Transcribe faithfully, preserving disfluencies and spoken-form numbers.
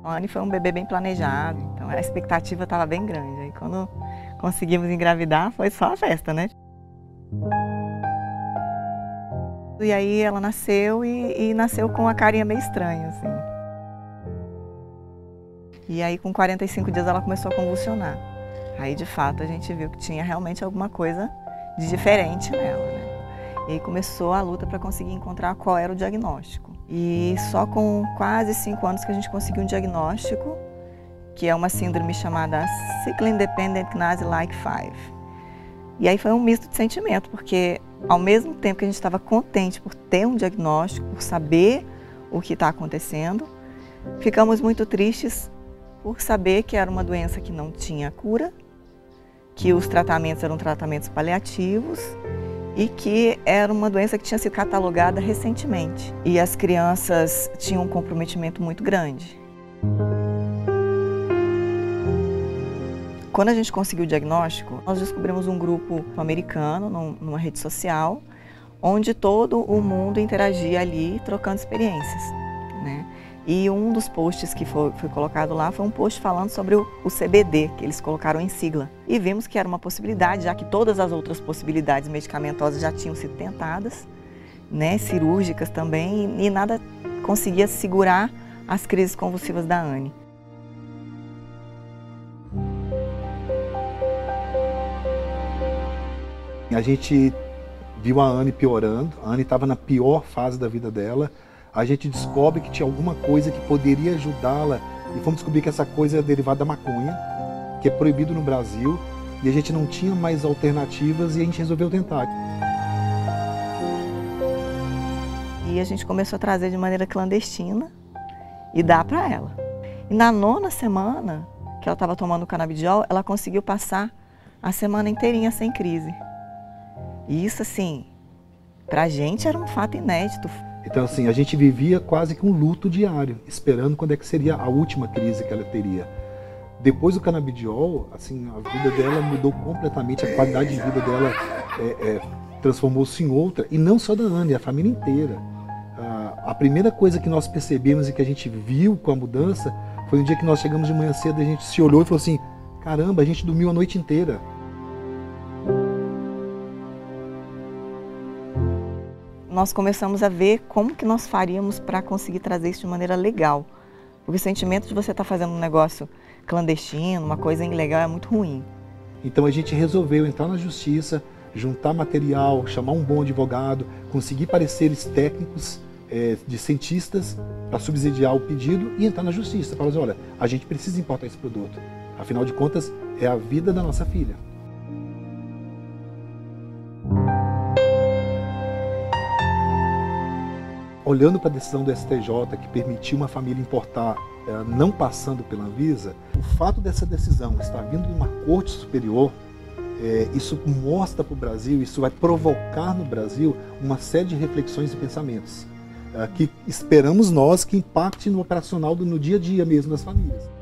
A Anne foi um bebê bem planejado, então a expectativa estava bem grande. Aí quando conseguimos engravidar, foi só a festa, né? E aí ela nasceu e, e nasceu com uma carinha meio estranha, assim. E aí com quarenta e cinco dias ela começou a convulsionar. Aí de fato a gente viu que tinha realmente alguma coisa de diferente nela, né? E aí começou a luta para conseguir encontrar qual era o diagnóstico. E só com quase cinco anos que a gente conseguiu um diagnóstico, que é uma síndrome chamada Cyclic Independent Gnasi-like five. E aí foi um misto de sentimento, porque ao mesmo tempo que a gente estava contente por ter um diagnóstico, por saber o que está acontecendo, ficamos muito tristes por saber que era uma doença que não tinha cura, que os tratamentos eram tratamentos paliativos e que era uma doença que tinha sido catalogada recentemente. E as crianças tinham um comprometimento muito grande. Quando a gente conseguiu o diagnóstico, nós descobrimos um grupo americano, numa rede social, onde todo o mundo interagia ali, trocando experiências, né? E um dos posts que foi, foi colocado lá foi um post falando sobre o, o C B D, que eles colocaram em sigla. E vimos que era uma possibilidade, já que todas as outras possibilidades medicamentosas já tinham sido tentadas, né, cirúrgicas também, e nada conseguia segurar as crises convulsivas da Anne. A gente viu a Anne piorando, a Anne estava na pior fase da vida dela. A gente descobre que tinha alguma coisa que poderia ajudá-la e fomos descobrir que essa coisa é derivada da maconha, que é proibido no Brasil, e a gente não tinha mais alternativas e a gente resolveu tentar. E a gente começou a trazer de maneira clandestina e dar para ela. E na nona semana que ela estava tomando o canabidiol, ela conseguiu passar a semana inteirinha sem crise. E isso, assim, pra gente era um fato inédito. Então, assim, a gente vivia quase que um luto diário, esperando quando é que seria a última crise que ela teria. Depois do canabidiol, assim, a vida dela mudou completamente, a qualidade de vida dela é, é, transformou-se em outra, e não só da Anne, a família inteira. A, a primeira coisa que nós percebemos e que a gente viu com a mudança foi um dia que nós chegamos de manhã cedo, a gente se olhou e falou assim, caramba, a gente dormiu a noite inteira. Nós começamos a ver como que nós faríamos para conseguir trazer isso de maneira legal. Porque o sentimento de você estar fazendo um negócio clandestino, uma coisa ilegal, é muito ruim. Então a gente resolveu entrar na justiça, juntar material, chamar um bom advogado, conseguir pareceres técnicos é, de cientistas para subsidiar o pedido e entrar na justiça. Falar assim, olha, a gente precisa importar esse produto. Afinal de contas, é a vida da nossa filha. Olhando para a decisão do S T J que permitiu uma família importar eh, não passando pela Anvisa, o fato dessa decisão estar vindo de uma corte superior, eh, isso mostra para o Brasil, isso vai provocar no Brasil uma série de reflexões e pensamentos eh, que esperamos nós que impacte no operacional, do, no dia a dia mesmo das famílias.